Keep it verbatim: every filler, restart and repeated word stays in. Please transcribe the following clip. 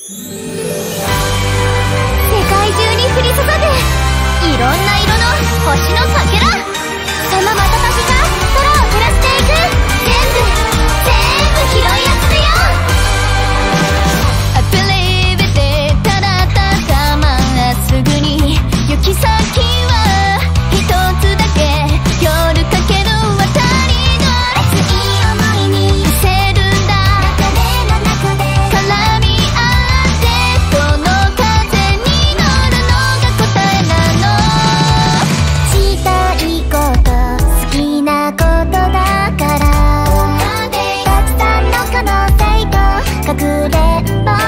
界中に降り注ぐいろんな色の星のかけら、その瞬きが空を照らしていく。全部全部拾い集めよう。 I believe it ただただまっすぐに行き先は一つだけ、夜かける渡り鳥、熱い思いに見せるんだ。流れの中で絡み合ってこの風に乗るのが答えなの。したいこと好きなことだから、たくさんの可能性とかくれんぼ